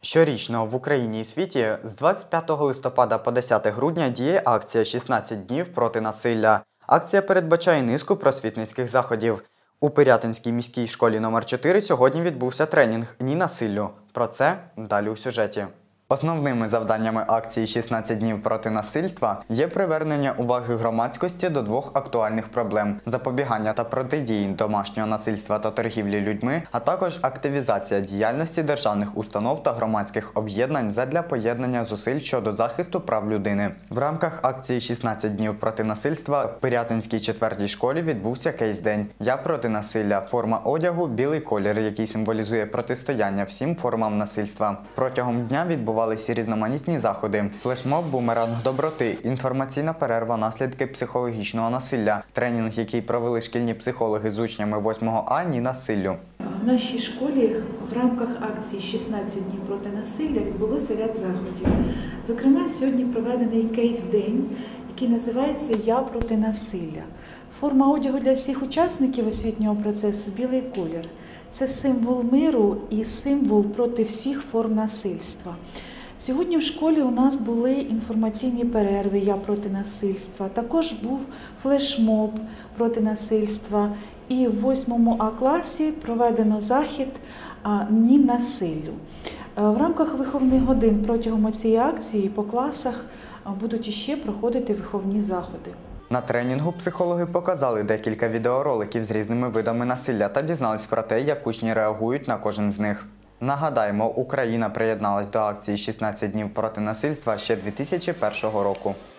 Щорічно в Україні і світі з 25 листопада по 10 грудня діє акція «16 днів проти насилля». Акція передбачає низку просвітницьких заходів. У Пирятинській міській школі номер 4 сьогодні відбувся тренінг «Ні насиллю». Про це далі у сюжеті. Основними завданнями акції «16 днів проти насильства» є привернення уваги громадськості до двох актуальних проблем – запобігання та протидії домашнього насильства та торгівлі людьми, а також активізація діяльності державних установ та громадських об'єднань задля поєднання зусиль щодо захисту прав людини. В рамках акції «16 днів проти насильства» в Пирятинській 4-й школі відбувся кейс-день «Я проти насилля. Форма одягу – білий колір», який символізує протистояння всім формам насильства. Протягом дня відбувалися різноманітні заходи. Флешмоб «Бумеранг доброти», інформаційна перерва «Наслідки психологічного насилля», тренінг, який провели шкільні психологи з учнями 8 А «Ні насиллю». В нашій школі в рамках акції «16 днів проти насилля» відбулося ряд заходів. Зокрема, сьогодні проведений кейс-день, який називається «Я проти насилля». Форма одягу для всіх учасників освітнього процесу – білий колір. Це символ миру і символ проти всіх форм насильства. Сьогодні в школі у нас були інформаційні перерви «Я проти насильства», також був флешмоб проти насильства. І в 8 А класі проведено захід «Ні насиллю». В рамках виховних годин протягом цієї акції по класах будуть іще проходити виховні заходи. На тренінгу психологи показали декілька відеороликів з різними видами насилля та дізнались про те, як учні реагують на кожен з них. Нагадаємо, Україна приєдналась до акції «16 днів проти насильства» ще 2001 року.